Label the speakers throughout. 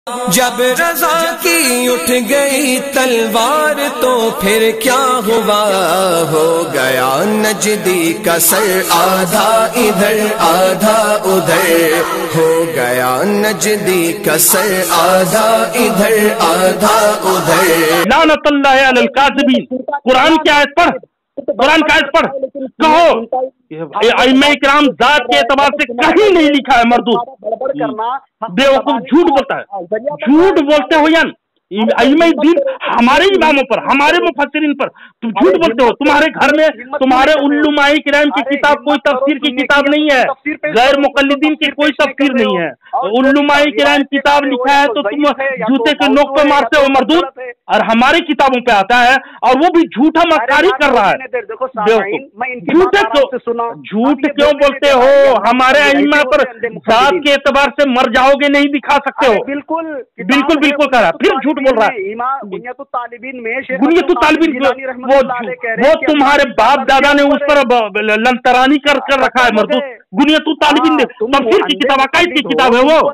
Speaker 1: جب رضا کی اٹھ گئی تلوار تو پھر کیا ہوا، ہو گیا نجدی کا سر آدھا ادھر آدھا ادھر، ہو گیا نجدی کا سر آدھا ادھر آدھا ادھر۔
Speaker 2: لعنت اللہ علی الکاذبین۔ قرآن کی آیت پڑھ، قرآن کی آیت پڑھ، کہو ائمہ کرام ذات کے اعتبار سے کہیں نہیں لکھا ہے مردود، بے وقوف جھوٹ بولتا ہے، جھوٹ بولتے ہو یا ائمہ دین ہمارے اماموں پر، ہمارے مفسرین پر تم جھوٹ بولتے ہو۔ تمہارے گھر میں تمہارے علماء کرام کی کتاب کوئی تفسیر کی کتاب نہیں ہے، غیر مقلدین کی کوئی تفسیر نہیں ہے، علماء کرام کتاب لکھا ہے تو تم جوتے کے نوک پہ مارتے ہو مردود، اور ہماری کتابوں پہ آتا ہے اور وہ بھی جھوٹا مکاری کر رہا ہے۔ جھوٹ کیوں بولتے ہو؟ ہمارے ائمہ پر ذات کے اعتبار سے مر جاؤ گے نہیں دکھا سکتے ہو۔ بالکل بالکل کہہ رہا ہے، پھر جھوٹ بول رہا ہے۔ بنیت الطالبین وہ تمہارے باپ دادا نے اس پر لنترانی کر رکھا ہے مردود۔ بنیت الطالبین تفسیر کی کتاب، عقائد کی کتاب ہے وہ۔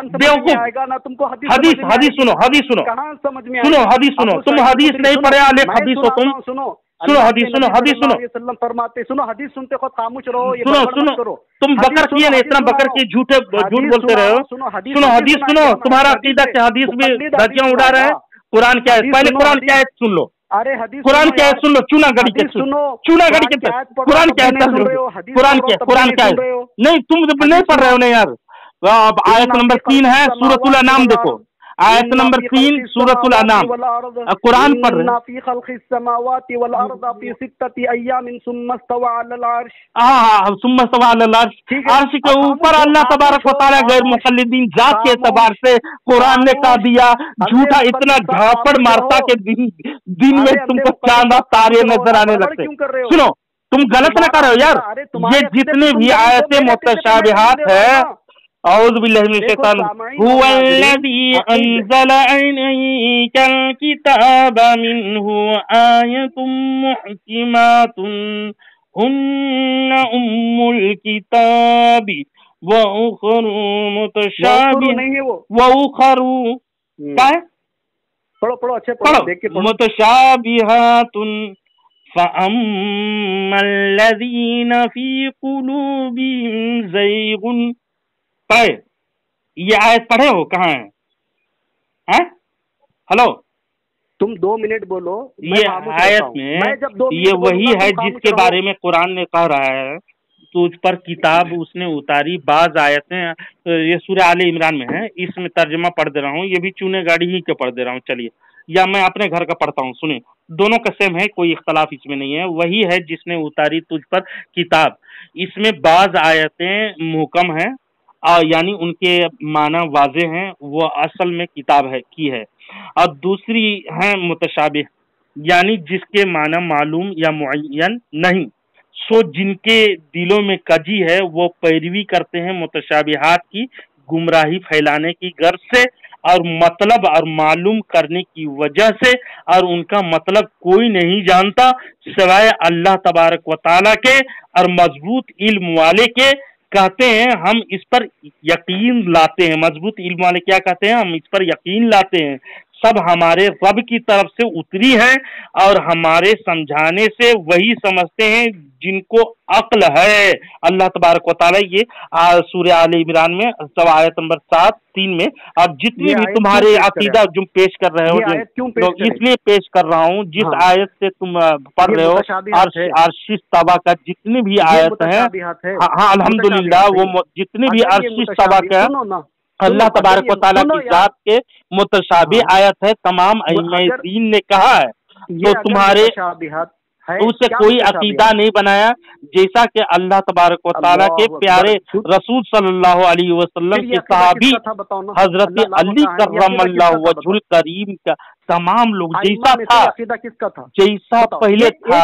Speaker 2: حدیث سنو، حدیث سنو، سنو حدیث سنو، تم حدیث نہیں پڑھے علیہ حدیث ہو تم۔ سنو حدیث، سنو حدیث، سنو
Speaker 3: فرماتے، سنو حدیث سنتے خود خاموش رہو،
Speaker 2: سنو سنو، تم بکر کیے نا اتنا بکر کی جھوٹ بولتے رہے ہو۔ سنو حدیث سنو، تمہارا عقیدہ کہ حدیث میں دھجیاں اڑا رہے ہیں۔ قرآن کیا ہے؟ پہلے قرآن کیا ہے سن لو، قرآن کیا ہے سن لو، چونا گڑی کے چونا گڑی کے قرآن کیا ہے؟ قرآن کیا ہے؟ نہیں تم نہیں پڑھ رہے ہو نا یار۔ آیت نمبر 3 ہے سورۃ الانعام، دیکھو آیت نمبر 3 سورۃ الانعام، قرآن پڑھ رہے ہیں۔
Speaker 3: فی خلق السماوات والارض فی ستۃ ایام ثم استوى علی العرش۔
Speaker 2: ہاں ثم استوى علی العرش، عرش کے اوپر اللہ تبارک و تعالیٰ غیر مقلدین ذات کے اعتبار سے قرآن نے کہا دیا جھوٹا، اتنا جھاپڑ مارتا کہ دن میں تم کو چاند تارے نظر آنے لگتے۔ سنو تم غلط نہ کر رہے ہو یار، یہ جتنے بھی آیتیں متشابہات ہے، اعوذ باللہ من الشیطان، هو الذی انزل علیک الکتاب منہ آیۃ محکمات ہن ام الکتاب واخر واخر متشابہات فاما الذین فی قلوبہم زیغ۔ پڑھے یہ آیت پڑھے ہو؟ کہاں ہے؟ ہلو
Speaker 3: تم 2 منٹ بولو۔
Speaker 2: یہ آیت میں یہ وہی ہے جس کے بارے میں قرآن نے کہہ رہا ہے تجھ پر کتاب اس نے اتاری۔ بعض آیتیں یہ سورہ آل عمران میں ہے، اس میں ترجمہ پڑھ دے رہا ہوں، یہ بھی چونے گاڑی ہی کے پڑھ دے رہا ہوں، چلیے، یا میں اپنے گھر کا پڑھتا ہوں، سنیں دونوں کا سیم ہے، کوئی اختلاف اس میں نہیں ہے۔ وہی ہے جس نے اتاری تجھ پر کتاب، اس میں بعض آیتیں محکم ہیں یعنی ان کے معنی واضح ہیں، وہ اصل میں کتاب ہے کی ہے، اور دوسری ہیں متشابہ یعنی جس کے معنی معلوم یا معین نہیں، سو جن کے دلوں میں کجی ہے وہ پیروی کرتے ہیں متشابہات کی گمراہی پھیلانے کی غرض سے اور مطلب اور معلوم کرنے کی وجہ سے، اور ان کا مطلب کوئی نہیں جانتا سوائے اللہ تبارک و تعالیٰ کے اور مضبوط علم والے کے۔ کہتے ہیں ہم اس پر یقین لاتے ہیں، مضبوط علم والے کیا کہتے ہیں؟ ہم اس پر یقین لاتے ہیں، سب ہمارے رب کی طرف سے اتری ہے اور ہمارے سمجھانے سے وہی سمجھتے ہیں جن کو عقل ہے۔ اللہ تبارک و تعالیٰ یہ سورہ آل عمران میں آیت نمبر 7-3 میں، اب جتنی بھی تمہارے عقیدہ جو پیش کر رہے ہو، اس لیے پیش کر رہا ہوں جس آیت سے تم پڑھ رہے ہو عرش استویٰ کا جتنی بھی آیت ہیں، ہاں الحمدللہ وہ جتنی بھی عرش استویٰ کا اللہ تبارک و تعالیٰ کی ذات کے متشابہ آیت ہے، تمام ائمہ دین نے کہا ہے، تو تمہارے اس سے کوئی عقیدہ نہیں بنایا، جیسا کہ اللہ تبارک و تعالیٰ کے پیارے رسول صلی اللہ علیہ وسلم کے صحابی حضرت علی کرم اللہ وجہ الکریم کا تمام لوگ جیسا تھا، جیسا پہلے تھا،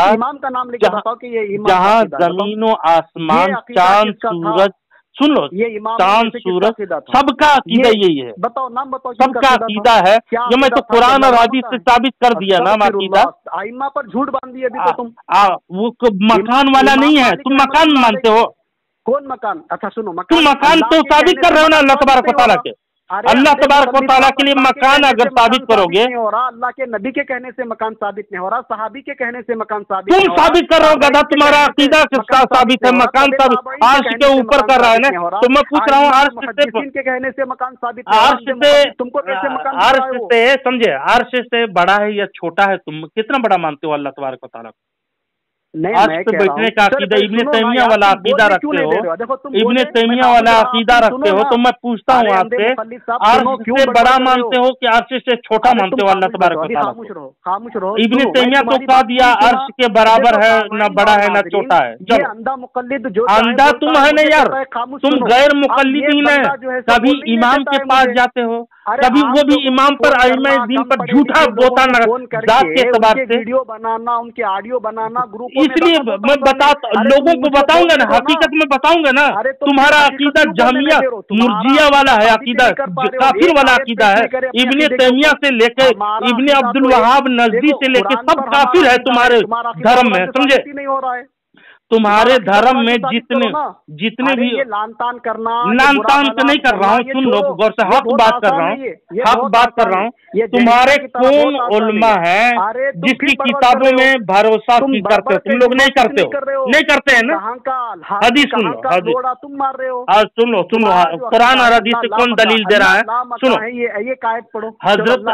Speaker 2: جہاں زمین و آسمان، چاند سورج، سن لو، چاند سورج، سب کا عقیدہ یہی ہے، سب کا عقیدہ ہے، یہ میں تو قرآن اور حدیث سے ثابت کر دیا نا عقیدہ۔
Speaker 3: ائمہ پر جھوٹ باندھ دیا ابھی تو تم،
Speaker 2: وہ مکان والا نہیں ہے، تم مکان مانتے ہو۔
Speaker 3: کون مکان؟ اچھا سنو،
Speaker 2: تم مکان تو ثابت کر رہے ہو نا اللہ تبارک و تعالیٰ کے، अल्लाह तबारक व तआला के लिए मकान अगर साबित करोगे,
Speaker 3: हो रहा अल्लाह के नबी के कहने से मकान साबित नहीं हो रहा, सहाबी के कहने से मकान साबित,
Speaker 2: तुम साबित कर रहे हो गधा, तुम्हारा अकीदा किसका साबित है? मकान साबित अर्श के ऊपर कर रहा है ना, तो मैं पूछ रहा हूँ अर्श
Speaker 3: के कहने से मकान साबित,
Speaker 2: अर्श से
Speaker 3: तुमको कैसे मकान,
Speaker 2: अर्श से समझे, अर्श से बड़ा है या छोटा है? तुम कितना बड़ा मानते हो अल्लाह तबारक व तआला को? अर्श पे बैठने का अकीदा इब्ने तैमिया वाला अकीदा रखते हो, इब्ने तैमिया वाला अकीदा रखते हो, तो मैं पूछता हूँ आपसे, अर्श से बड़ा मानते हो कि अर्श से छोटा मानते हो अल्लाह तबारक व तआला को? इब्ने तैमिया तो कह दिया अर्श के बराबर है, न बड़ा है न छोटा है। चलो
Speaker 3: अंधा मुकल्लिद जो
Speaker 2: अंधा तुम है ना यार, तुम गैर मुकल्लिदीन है। कभी इमाम के पास जाते हो, कभी वो भी इमाम पर आइमा दीन पर झूठा बोता जात के एतबार से,
Speaker 3: वीडियो बनाना, उनके ऑडियो बनाना, ग्रुप,
Speaker 2: इसलिए मैं लोगों को बताऊंगा ना, हकीकत में बताऊंगा ना। तुम्हारा अकीदा जहमिया मुर्जिया वाला है, अकीदा काफिर वाला अकीदा है। इब्ने तैमिया से लेके इब्ने अब्दुल वहाब नजदी से लेके सब काफिर है तुम्हारे धर्म में, समझे? तुम्हारे धर्म में जितने भी
Speaker 3: लानतान करना,
Speaker 2: लानतान तो नहीं कर रहा हूँ, सुन लो गौर से, हक बात कर रहा हूँ, हक बात कर रहा हूँ। तुम्हारे कौन उलमा है जिसकी किताबों में भरोसा करते हो? तुम लोग नहीं करते हो, नहीं करते हैं ना? हदीस सुन लो, हदीस
Speaker 3: तुम मार रहे हो,
Speaker 2: सुन लो, कुरान और हदीस से कौन दलील दे रहा है? सुनो,
Speaker 3: ये कायत पढ़ो,
Speaker 2: हजरत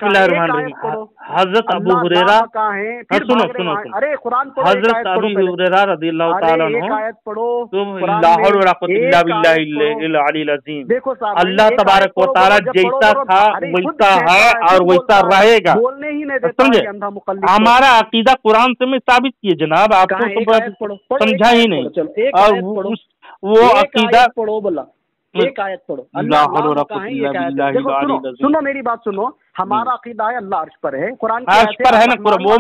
Speaker 2: हजरत अबू हुरैरा, सुनो सुनो,
Speaker 3: अरे कुरान
Speaker 2: हजरत अबू हुरैरा रज़ियल्लाहु ताला अन्हु,
Speaker 3: देखो
Speaker 2: अल्लाह तबारक व तआला जैसा था वैसा है और वैसा रहेगा,
Speaker 3: बोलने ही नहीं देता,
Speaker 2: समझे? हमारा अकीदा कुरान से मैं साबित किए जनाब, आपको समझा ही नहीं। और वो अकीदा
Speaker 3: पढ़ो, बोला एक आयत पढ़ो, सुनो मेरी बात सुनो, हमारा अकीदा है अल्लाह अर्श पर है, कुरान
Speaker 2: अर्श पर है ना, वो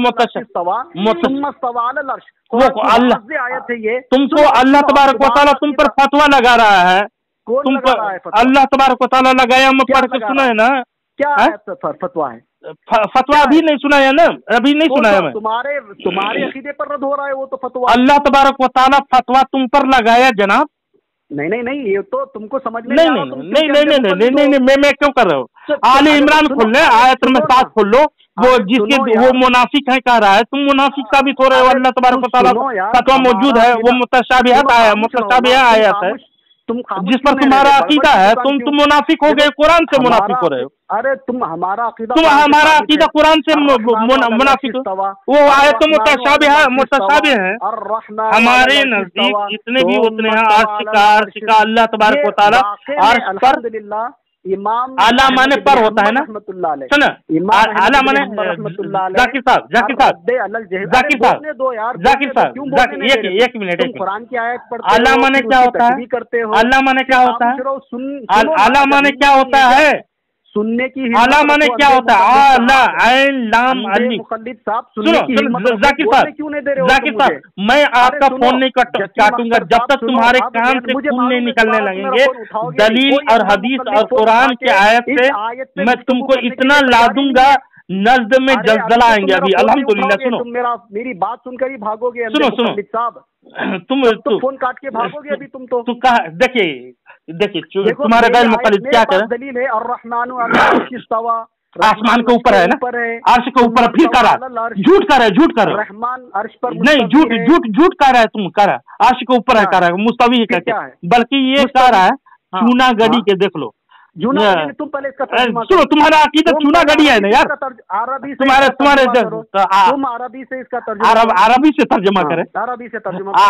Speaker 3: आयत है ये।
Speaker 2: तुमको अल्लाह तबारक व तआला तुम पर फतवा लगा रहा है, तुम पर अल्लाह तबारक व तआला लगाया, मैं पढ़ के सुना है ना।
Speaker 3: क्या फतवा है?
Speaker 2: फतवा अभी नहीं सुना है ना, अभी नहीं सुना है मैं।
Speaker 3: तुम्हारे अकीदे पर रद्द हो रहा है वो तो फतवा।
Speaker 2: अल्लाह तबारक व तआला फतवा तुम पर लगाया जनाब।
Speaker 3: नहीं, ये तो तुमको समझ में
Speaker 2: नहीं, मैं क्यों कर रहा हूँ? आले इमरान खोल ले, आयत में 7 खोल लो, वो जिसके वो मुनाफिक है कह रहा है, तुम मुनाफिक साबित हो रहे हो। अल्लाह तबारक व तआला फतवा मौजूद है, वो मुतशाबिहात आयत है जिस पर तुम्हारा अकीदा है, तुम मुनाफिक हो गए, कुरान से मुनाफिक हो रहे हो।
Speaker 3: अरे तुम हमारा
Speaker 2: अकीदा कुरान से मुनाफिक हो, वो आयत तो मुतशाबिह है। हमारे नजदीक जितने भी उतने हैं, अर्श का अल्लाह तबारक व तआला अर्श पर,
Speaker 3: इमाम
Speaker 2: आला माने पर होता है ना, सुना, आला माने जाकिर साहब, एक मिनट,
Speaker 3: कुरान की आयत पढ़ते
Speaker 2: आला माने क्या होता है? अल्लाह माने क्या होता है? आला माने क्या होता है?
Speaker 3: सुनने की
Speaker 2: आला माने क्या होता है? आला ऐन लाम अलिफ। सुनो जाकिर साहब, मैं आपका फोन नहीं काटूंगा जब तक तुम्हारे कान से खून नहीं निकलने लगेंगे। दलील और हदीस और कुरान के आयत से मैं तुमको इतना ला दूंगा, नज्द में जलजला आएंगे। अभी अल्हम्दुलिल्लाह, सुनो,
Speaker 3: मेरी बात सुनकर ही भागोगे।
Speaker 2: सुनो
Speaker 3: साहब,
Speaker 2: तुम
Speaker 3: फोन काट के भागोगे अभी तुम तो
Speaker 2: कहा। देखिए तुम्हारे गैर मुखलिफ क्या करे?
Speaker 3: दलील है और
Speaker 2: आसमान के ऊपर है ना, अर्श के ऊपर, फिर कर रहा है, झूठ कर रहा है,
Speaker 3: रहमान अर्श पर
Speaker 2: नहीं, झूठ कर रहा है, तुम कर रहा है, अर्श के ऊपर है, कर रहा है, मुस्तवी कहते, बल्कि ये कह रहा है चूना गड़ी के, देख लो।
Speaker 3: तुम पहले इसका
Speaker 2: सुनो, तुम्हारा अकीदा चूना गड़ी है ना यार,
Speaker 3: अरबी
Speaker 2: तुम
Speaker 3: अरबी से इसका
Speaker 2: अरबी से तर्जमा करें,
Speaker 3: अरबी से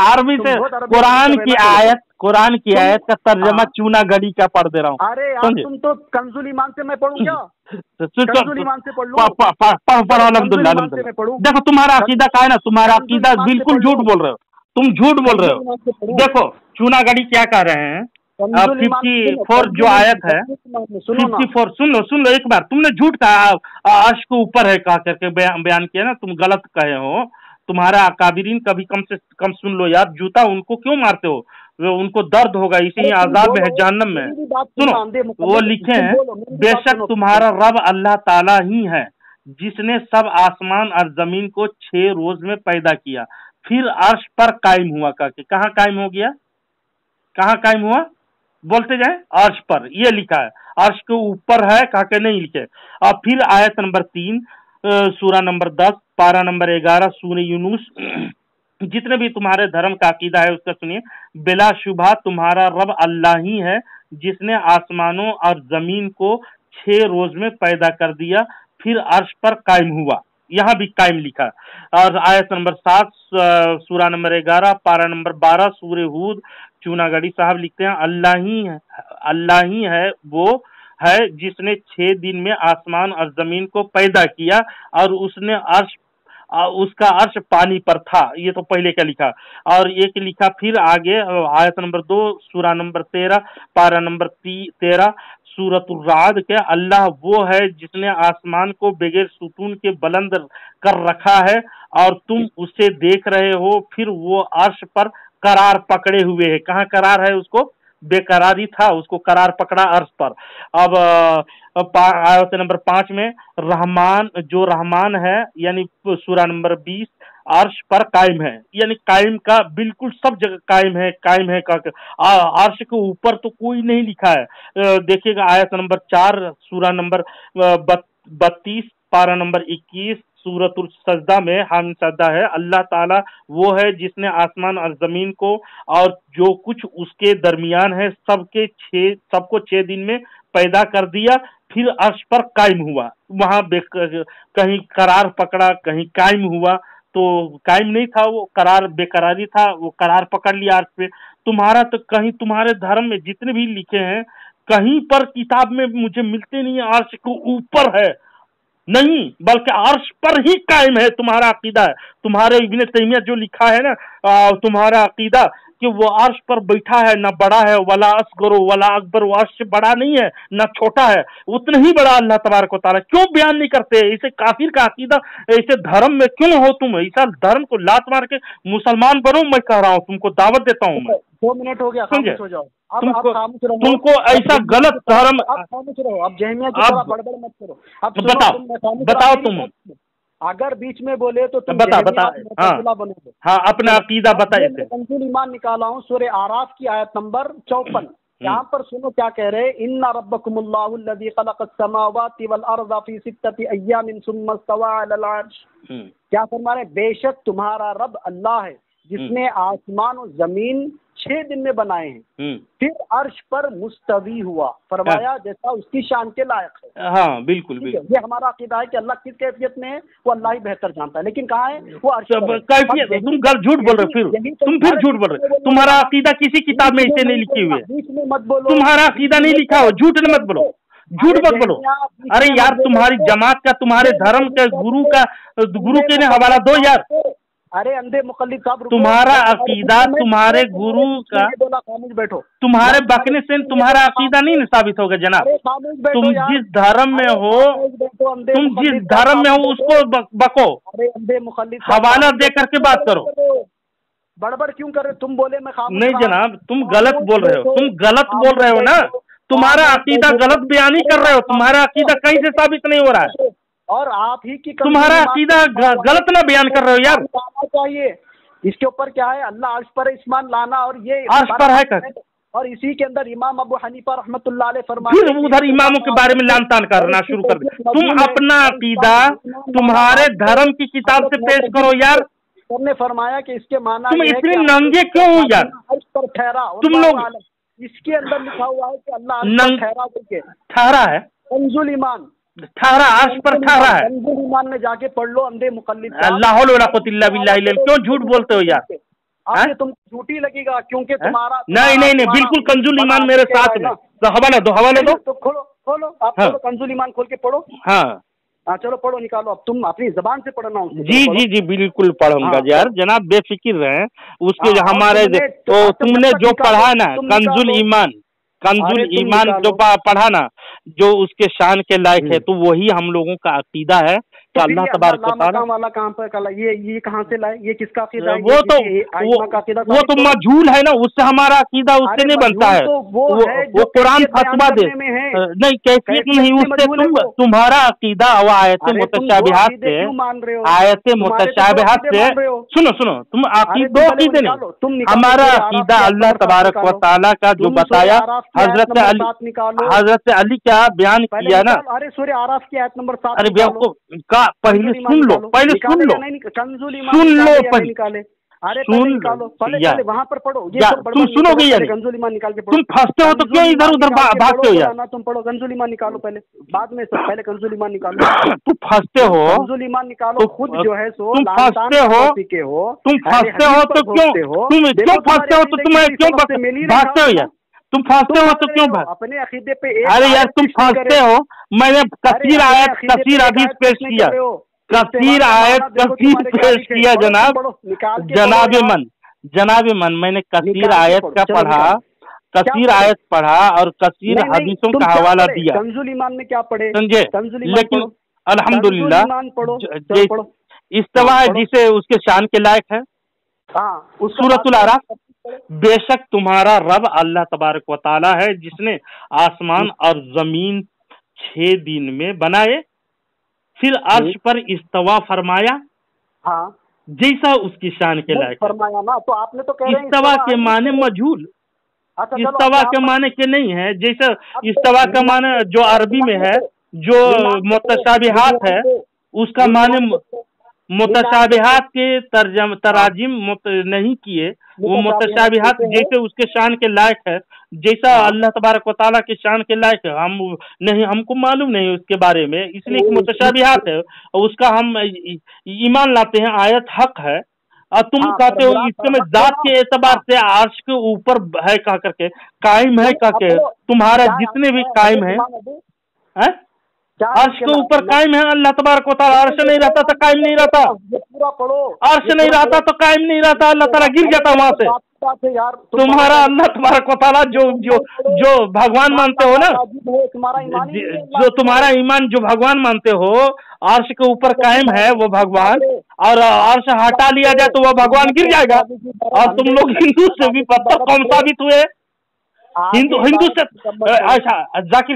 Speaker 2: कुरान की आयत का तर्जमा चूना गड़ी का पढ़ दे रहा हूँ।
Speaker 3: अरे यार तुम तो कंजुल ईमान से मैं पढ़ूँ क्या? कंजुल ईमान से पढ़ लो,
Speaker 2: पढ़ो अल्हम्दुलिल्लाह। देखो तुम्हारा अकीदा का है ना, तुम्हारा अकीदा बिल्कुल झूठ बोल रहे हो, तुम झूठ बोल रहे हो। देखो चूना गड़ी क्या कह रहे हैं, 54 जो आयत है, 54 सुन लो एक बार। तुमने झूठ कहा, अर्श के ऊपर है कहा करके बयान किया ना, तुम गलत कहे हो। तुम्हारा अकाबिरीन कभी कम से कम सुन लो यार, जूता उनको क्यों मारते हो? उनको दर्द होगा, इसी आजाब में है, जहन्नम में। सुनो, वो लिखे हैं, बेशक तुम्हारा रब अल्लाह ताला ही है जिसने सब आसमान और जमीन को 6 रोज में पैदा किया, फिर अर्श पर कायम हुआ। कहाँ कायम हो गया? कहाँ कायम हुआ? बोलते जाए, अर्श पर, ये लिखा है। अर्श के ऊपर है, कहा के नहीं लिखे। अब फिर आयत नंबर 3 सूरा नंबर 10 पारा नंबर 11 सूरह यूनुस, जितने भी तुम्हारे धर्म का अकीदा है उसका सुनिए। बिला शुबा तुम्हारा रब अल्लाह ही है जिसने आसमानों और जमीन को 6 रोज में पैदा कर दिया, फिर अर्श पर कायम हुआ, यहाँ भी कायम लिखा। और आयत नंबर 7 सूरा नंबर 11 पारा नंबर 12 सूरह हूद, चूनागढ़ी साहब लिखते हैं अल्लाह ही है वो है जिसने 6 दिन में आसमान और जमीन को पैदा किया और उसका अर्श पानी पर था। ये तो पहले का लिखा। और एक लिखा फिर आगे आयत नंबर 2 सूरा नंबर 13 पारा नंबर 13 सूरतुर राद के अल्लाह वो है जिसने आसमान को बगैर सुतून के बुलंद कर रखा है और तुम उसे देख रहे हो, फिर वो अर्श पर करार पकड़े हुए है। कहाँ करार है? उसको बेकरारी था, उसको करार पकड़ा अर्श पर। अब आयत नंबर 5 में रहमान है यानी सूरा नंबर 20 अर्श पर कायम है, यानी कायम का बिल्कुल सब जगह कायम है अर्श के ऊपर तो कोई नहीं लिखा है। देखिएगा आयत नंबर 4 सूरा नंबर 32 पारा नंबर 21 सूरतुल सजदा में हम सजदा है अल्लाह ताला वो है जिसने आसमान और जमीन को और जो कुछ उसके दरमियान है सबको 6 दिन में पैदा कर दिया, फिर अर्श पर कायम हुआ। वहां कहीं करार पकड़ा, कहीं कायम हुआ, तो कायम नहीं था, वो करार बेकरारी था, वो करार पकड़ लिया अर्श पे। तुम्हारा तो कहीं तुम्हारे धर्म में जितने भी लिखे हैं कहीं पर किताब में मुझे मिलते नहीं है अर्श के ऊपर है, नहीं, बल्कि अर्श पर ही कायम है तुम्हारा अकीदा है। तुम्हारे इब्न तैमिया जो लिखा है ना तुम्हारा अकीदा कि वो अर्श पर बैठा है, ना बड़ा है, वला असगरो वला अकबर, वो अर्श से बड़ा नहीं है ना छोटा है, उतना ही बड़ा अल्लाह तबारक व तआला। क्यों बयान नहीं करते? इसे काफिर का अकीदा, ऐसे धर्म में क्यों हो तुम? ऐसा धर्म को लात मार के मुसलमान बनो, मैं कह रहा हूँ, तुमको दावत देता हूँ मैं।
Speaker 3: 2 मिनट हो गया, खामोश हो जाओ।
Speaker 2: तुमको ऐसा गलत धर्म,
Speaker 3: अब खामोश रहो, अब जहमिया की तरह बड़बड़ मत करो। अब
Speaker 2: बताओ तुम
Speaker 3: अगर बीच में बोले तो तुम
Speaker 2: बता
Speaker 3: बनोगे।
Speaker 2: हाँ, अपना अकीदा बताइए।
Speaker 3: कंजुल ईमान निकाला हूँ सूरह आराफ की आयत नंबर 54। यहाँ पर सुनो क्या कह रहे हैं, इन्ना रब्बकुमुल्लाहु अल्लज़ी खलक़स समावाति वल अर्ज़ फी सित्तति अय्यामिन सुम्मा इस्तवा अलल अर्श। क्या फरमा रहे? बेशक तुम्हारा रब अल्लाह है जिसने आसमान और जमीन 6 दिन में बनाए हैं, फिर अर्श पर मुस्तवी हुआ, फरमाया जैसा उसकी शान के लायक है।
Speaker 2: हाँ बिल्कुल बिल्कुल,
Speaker 3: ये हमारा अकीदा है कि अल्लाह किस कैफियत में है वो अल्लाह ही बेहतर जानता है, लेकिन कहाँ है वो अर्श
Speaker 2: कैफियत? तुम झूठ बोल रहे हो, तुम फिर झूठ बोल रहे हो। तुम्हारा अकीदा किसी किताब में ऐसे नहीं लिखी हुई है,
Speaker 3: बीच में मत बोलो,
Speaker 2: तुम्हारा अकीदा नहीं लिखा हो, झूठ मत बोलो, झूठ मत बोलो। अरे यार, तुम्हारी जमात का, तुम्हारे धर्म के गुरु के ने हवाला दो यार।
Speaker 3: अरे अंधे मुकल्लिद साहब,
Speaker 2: तुम्हारा अकीदा तुम्हारे गुरु का,
Speaker 3: खामोश बैठो,
Speaker 2: तुम्हारे बकने से तुम्हारा अकीदा नहीं साबित होगा जनाब। तुम जिस धर्म में हो, तुम जिस धर्म में हो उसको बको,
Speaker 3: अरे अंधे मुकल्लिद
Speaker 2: हवाला दे करके बात करो।
Speaker 3: बड़बड़ क्यों कर रहे? तुम बोले मैं खामोश
Speaker 2: नहीं जनाब, तुम गलत बोल रहे हो, तुम गलत बोल रहे हो ना, तुम्हारा अकीदा गलत बयान ही कर रहे हो, तुम्हारा अकीदा कहीं से साबित नहीं हो रहा है,
Speaker 3: और आप ही की
Speaker 2: तुम्हारा अकीदा गलत ना बयान कर रहे हो यार।
Speaker 3: चाहिए इसके ऊपर क्या है, अल्लाह अर्श पर इस्मान लाना, और ये
Speaker 2: अर्श पर है कर,
Speaker 3: और इसी के अंदर इमाम अबू हनीफा रहमतुल्लाह अलैह फरमाते
Speaker 2: फिर उधर इमामों के बारे में लान तान करना शुरू कर दे। तुम अपना अकीदा तुम्हारे धर्म की किताब से पेश करो यार।
Speaker 3: तुमने फरमाया कि इसके माना
Speaker 2: तुम इतने नंगे क्यों हो यार?
Speaker 3: अर्श पर ठहरा,
Speaker 2: तुम लोग,
Speaker 3: इसके अंदर लिखा हुआ है कि अल्लाह अर्श पर ठहरा करके,
Speaker 2: ठहरा है,
Speaker 3: कंजुल ईमान
Speaker 2: ठहरा, अर्श पर ठहरा है।
Speaker 3: कंजुल ईमान में जाके पढ़ लो अंधे मुकल्लिद।
Speaker 2: अल्लाह वला कुव्वता इल्ला बिल्लाह, क्यों झूठ बोलते हो यार?
Speaker 3: आपसे तुम झूठी लगेगा क्योंकि तुम्हारा
Speaker 2: नहीं, बिल्कुल कंजुल ईमान मेरे साथ में। तो हवाला दो
Speaker 3: तो खोलो आप, कंजुल ईमान खोल के पढ़ो।
Speaker 2: हाँ
Speaker 3: चलो पढ़ो, निकालो। अब तुम अपनी जबान से पढ़ना।
Speaker 2: जी बिल्कुल पढ़ूंगा यार, जनाब बेफिक्र रहे। उसके हमारे तो तुमने जो पढ़ा ना कंजुल ईमान जो पढ़ा ना, जो उसके शान के लायक है, तो वही हम लोगों का अकीदा है کہ اللہ تبارک و تعالیٰ
Speaker 3: والا کہاں پر کلا یہ کہاں سے لائے؟ یہ کس کا عقیدہ ہے؟
Speaker 2: وہ تو مجہول ہے نا، اس سے ہمارا عقیدہ اس سے نہیں بنتا ہے، وہ قرآن فتویٰ دے نہیں، کیفیت نہیں، اس سے تمہارا عقیدہ وہ آیت متشابہات سے، آیت متشابہات سے سنو تم عقیدہ نہیں، ہمارا عقیدہ اللہ تبارک و تعالیٰ کا جو بتایا حضرت علی کیا بیان کیا نا،
Speaker 3: ارے سورہ اعراف کی آیت نمبر 7
Speaker 2: پہلے سن لو پہلے
Speaker 3: وہاں پر پڑھو،
Speaker 2: تم سنو گے یار،
Speaker 3: کنزول ایمان نکال کے
Speaker 2: تم پھنستے ہو تو کیوں ادھر ادھر بھاگتے ہو یار؟
Speaker 3: تم پڑھو کنزول ایمان نکالو پہلے، بعد میں پہلے کنزول ایمان نکالو،
Speaker 2: تم پھنستے ہو،
Speaker 3: کنزول ایمان نکالو، خود جو ہے سو
Speaker 2: تم پھنستے ہو تو کیوں پھنستے ہو تو تمہیں کیوں بھاگتے ہو یار؟ تم پھنستے ہو تو کیوں
Speaker 3: اپنے عقیدے پہ؟
Speaker 2: ارے یار تم پھنستے ہو، میں نے کثیر آیت کثیر حدیث پیش کیا، کثیر آیت کثیر پیش کیا جناب من میں نے کثیر آیت کا پڑھا، کثیر آیت پڑھا اور کثیر حدیثوں کا حوالہ دیا،
Speaker 3: کنزول ایمان میں کیا پڑھے
Speaker 2: سمجھے؟ لیکن الحمدللہ استوا ہے جسے اس کے شان کے لائق ہے، سورۃ الاعراف، بے شک تمہارا رب اللہ تبارک و تعالیٰ ہے جس نے آسمان اور زمین 6 دن میں بنائے، پھر عرش پر استوا فرمایا، جیسا اس کی شان کے لائق
Speaker 3: فرمایا نا، تو آپ نے تو
Speaker 2: استوا کے معنی مجہول، استوا کے معنی کے نہیں ہے، جیسا استوا کا معنی جو عربی میں ہے، جو متشابہات ہے اس کا معنی متشابہات کے تراجم نہیں کیے، وہ متشابہات جیسے اس کے شان کے لائق ہے، جیسا اللہ تبارک و تعالیٰ کے شان کے لائق ہے، ہم کو معلوم نہیں اس کے بارے میں، اس لیے متشابہات ہے، اس کا ہم ایمان لاتے ہیں، آیت حق ہے، اور تم کہتے ہو اس میں ذات کے اعتبار سے عرش کے اوپر ہے کہا کر کے، قائم ہے کہا کہ تمہارا جتنے بھی قائم ہے عرش کے اوپر قائم ہے اللہ تبارک و تعالیٰ، عرش نہیں رہتا تو قائم نہیں رہتا، عرش نہیں رہتا تو قائم نہیں رہتا، اللہ تعالیٰ گر جاتا وہاں سے۔ تمہارا اللہ تبارک و تعالیٰ جو بھگوان مانتے ہو نا، جو تمہارا ایمان جو بھگوان مانتے ہو، عرش کے اوپر قائم ہے وہ بھگوان، اور عرش ہٹا لیا جائے تو وہ بھگوان گر جائے گا، اور تم لوگ ہندو سے بھی پتہ کون ثابت ہوئے، ہندو سے ذاکر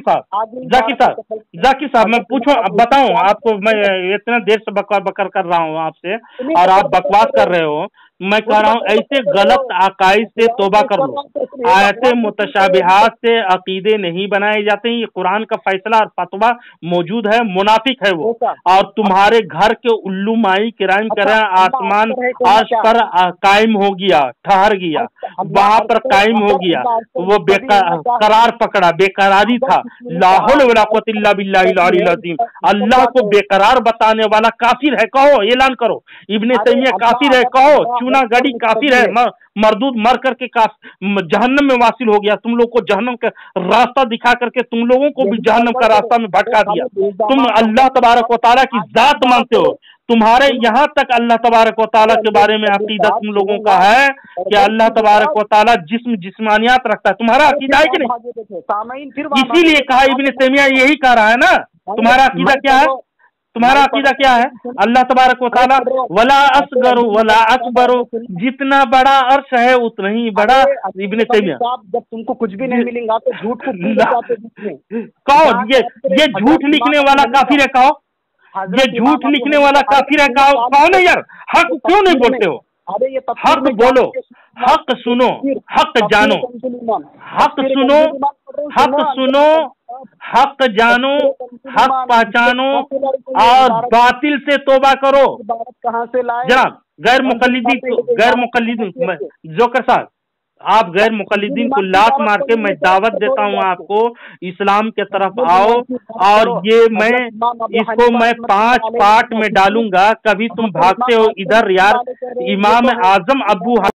Speaker 2: صاحب میں پوچھوں بتاؤں آپ کو، میں اتنا دیر سے بکر کر رہا ہوں آپ سے اور آپ بکواس کر رہے ہو، میں کہہ رہا ہوں ایسے غلط عقائد سے توبہ کر لو، آیت متشابہات سے عقیدے نہیں بنائے جاتے ہیں، یہ قرآن کا فیصلہ اور فتویٰ موجود ہے، منافق ہے وہ، اور تمہارے گھر کے الو مائی کرائم کر رہے ہیں، آسمان عرش پر قائم ہو گیا، ٹھہر گیا، وہاں پر قائم ہو گیا، وہ قرار پکڑا، بے قراری تھا، لا حول ولا قوت الا باللہ العلی العظیم، اللہ کو بے قرار بتانے والا کافر ہے، کہو اعلان کرو، ابن تیمیہ کافر ہے، کہو چونا گڑی کافر ہے، مردود مر کر کے جہنم میں واصل ہو گیا، تم لوگ کو جہنم کا راستہ دکھا کر کے تم لوگوں کو بھی جہنم کا راستہ میں بھٹکا دیا، تم اللہ تبارک و تعالیٰ کی ذات مانتے ہو، تمہارے یہاں تک اللہ تبارک و تعالیٰ کے بارے میں عقیدہ تم لوگوں کا ہے کہ اللہ تبارک و تعالیٰ جسمانیات رکھتا ہے، تمہارا عقیدہ ہے کہ نہیں؟ اسی لیے کہا ابن تیمیہ یہی کہہ رہا ہے نا، تمہارا عقیدہ کیا ہے؟ تمہارا عقیدہ کیا ہے؟ اللہ تبارک و تعالیٰ ولا اصغر ولا اکبر، جتنا بڑا عرش ہے اتنا ہی بڑا، ابن تیمیہ
Speaker 3: جب تم کو کچھ بھی نہیں ملے گا تو جھوٹ
Speaker 2: کہو، یہ جھوٹ لکھنے والا کافر ہے، کہو یہ جھوٹ لکھنے والا کافر ہے، کہو نا یار، حق کیوں نہیں بولتے ہو؟ حق بولو، حق سنو، حق جانو، حق سنو، حق سنو، حق جانو، حق پہچانو، اور باطل سے توبہ کرو۔ جناب غیر مقلدین جوکر صاحب، آپ غیر مقلدین کو لات مار کے میں دعوت دیتا ہوں آپ کو اسلام کے طرف آؤ، اور یہ میں اس کو میں 5 پارٹ میں ڈالوں گا، کبھی تم بھاگتے ہو ادھر یار۔ امام اعظم ابو